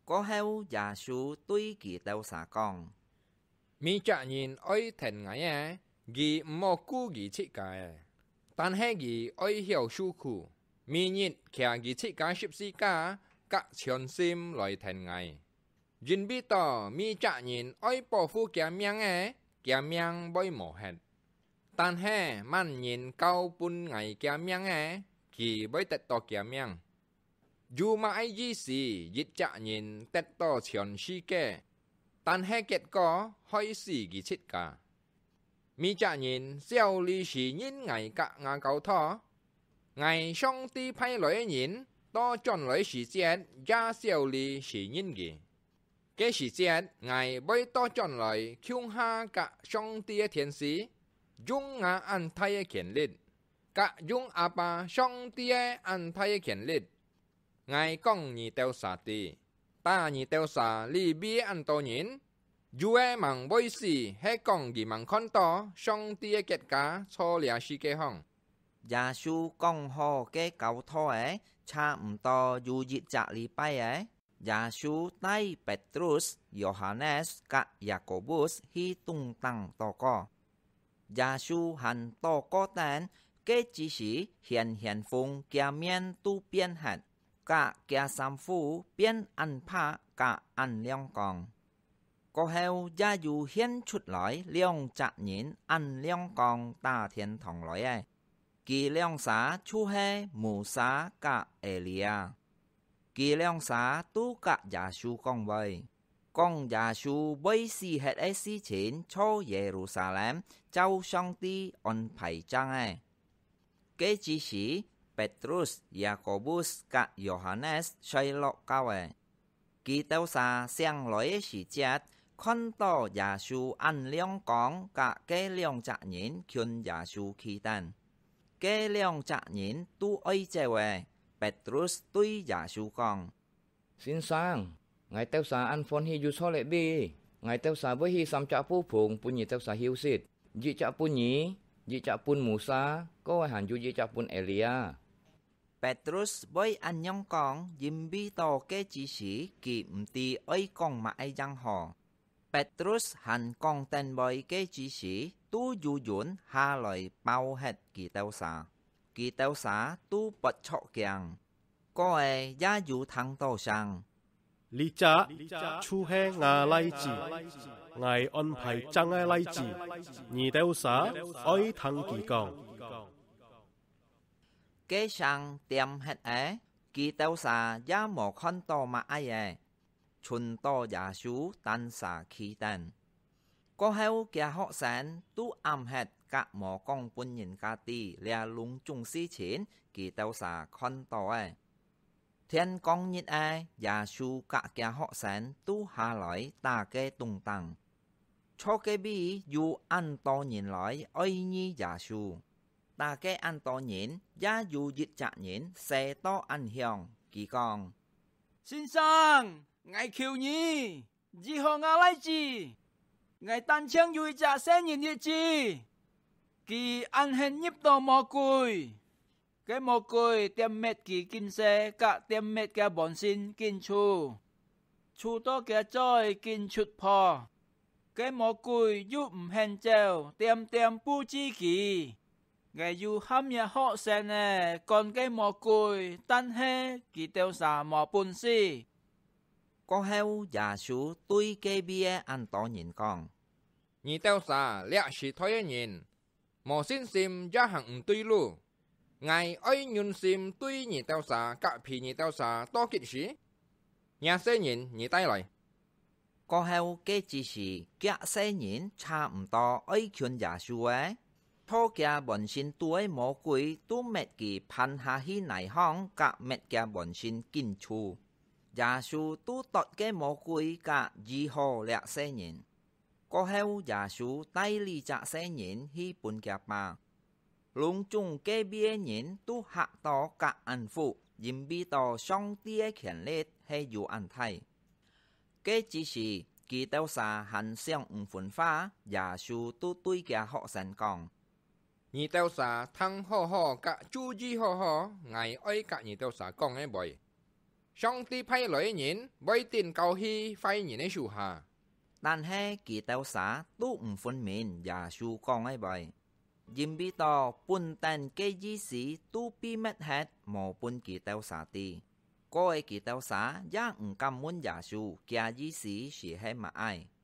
過後耶穌對基督徒講： มีจะยินอ้อยแทนไงกี唔好กู้กีชิกาย但係กีอ้อยเหี่ยวชูคูมีนิดแค่กีชิกา14กากะชวนซิมลอยแทนไงยินบีต่อมีจะยินอ้อยปอฟูแกเมียงแกเมียงบ่อยหมอเห็ด但係มันยินเก้าปุ่นไงแกเมียงกีบ่อยตัดต่อแกเมียงอยู่มาไอ้ยี่สี่ยิดจะยินตัดต่อชวนชีแก但係結果開始嘅設計，มีจะยินเสี่ยวลี是因ไงกะงาเกาท่อไงช่องตีไพ่ลอยยินต่อจนลอย時節也เสี่ยวลี是因嘅，嘅時節ไงไม่ต่อจนลอยคิวหากะช่องตี嘅天使，用我安排嘅權利，กะ用阿爸ช่องตี嘅安排嘅權利，ไง講你到啥地？ตา你เตวสาลีบีอันโตนินยูเอมังบอยสีให้กองกีมังคอนต่อช่องตีเกตกาโชเลียชิเกห้อง耶穌講好嘅教徒差唔多要日隻禮拜耶穌帶彼得、約翰及雅各布去東東禱告。耶穌和禱告等嘅只是現風嘅面都變黑，甲嘅衫褲變暗白甲暗亮光。過後也要顯出來兩隻人暗亮光打天堂來佢兩者就是摩西甲以利亞，佢兩者都甲耶穌講話，講耶穌為死hết嘅事情出耶路撒冷，照上帝安排章嘅只是彼得、雅各布甲約翰衰落教佢到啥上來嘅時節，看到耶穌暗亮光甲嘅兩隻人向耶穌祈禱。嘅兩隻人都愛這位，彼得對耶穌講： 先生，ngài tiêu xà ăn phôn hi dù cho lệ bi, ngài tiêu xà với hi xăm chạ phu phùng, pun nhị tiêu xà hiu xịt, dị chạ pun nhị, dị chạ pun Musa, có ai hẳn dù dị chạ pun Elia. Petrus với anh nhông con, dìm bi tổ cái chỉ sĩ kỳ tì ấy con mà ai giang họ. Petrus hẳn con tên bồi cái chỉ sĩ tu dù dũng hà lời bao hết kỳ tiêu xá tu bật chọ kiang. Có ai giá dù thắng tổ sang. Lý cha, chu he ngà lai chỉ, ngài ôn phải trang ai lai chỉ, nhị tiêu xá, oi thắng kỳ công. Cái sang tiêm hết kỳ tiêu xá giá một con tổ mà ai chun to giả sú tan xả khí tàn. Có heo kia họ sản tu âm hết các mỏ công quân nhìn ca ti lea lung chung sĩ chiến kỳ tiêu xả con to thiên công nhìn giả sú các kia họ sản tu hà lõi ta cái tung tăng. Cho cái bi dù ăn to nhìn lõi ơi nhi giả sú. Ta cái ăn to nhìn giá dù dịch trả nhìn xe to ăn hiong kỳ con. Xin sang! Ngài khiêu nhi, dì họ ngà lai chi, ngài tan chăng dùi trả xe nhìn địa chi, kỳ ăn hên nhíp tò mò cùi, cái mò cùi tiêm mệt kỳ kinh xe, cả tiêm mệt kẻ bọn xin kinh chu to kẻ trôi kinh chụt phò, cái mò cùi giúp hên treo, tiêm pu chi kỳ, ngài dù hâm nhà họ xe nè, còn cái mò cùi tan hê kỳ tiêu xả mò bùn si. Có heo giả sú tuy kê bia ăn to nhìn con. nhị tiêu xà lẹ sĩ thôi nhìn, mò xin sim giá hàng tuy lu, ngài ơi nhún sim tuy nhị tiêu xà cả phì nhị tiêu xà to kịch sĩ, nhà xe nhìn nhị tay lại. Có heo kê chỉ sĩ kia xe nhìn cha to ơi chuyên giả sú thô kia bọn xin tuổi mò quỷ tu mệt kỳ pan hà hi nải hong cả mệt kia bọn xin kinh chu. Giả sư tu tọt cái mỏ quỷ cả dì hồ lẹ xe nhìn. Có heo giả sư tay lì trả xe nhìn hi bùn kẹp bà. Lung chung cái bia nhìn tu hạ to cả ăn phụ, dìm bi to song tia khiển lết hay dù ăn thay. Cái chỉ sĩ kỳ tiêu xà hẳn xem phun phá, giả sư tu tuy kia họ sẵn còn. nhị tiêu xà thăng ho cả chu di ho ngài ơi cả nhị tiêu xà con bồi. 上帝派來人為တင်教去廢人的樹下， 但係佢哋啥都唔分明耶穌講嘅vậy，因為到半定嘅意思都被mất hết，冇半佢哋啥啲，嗰個佢哋啥也唔敢問耶穌嘅意思是係乜嘢。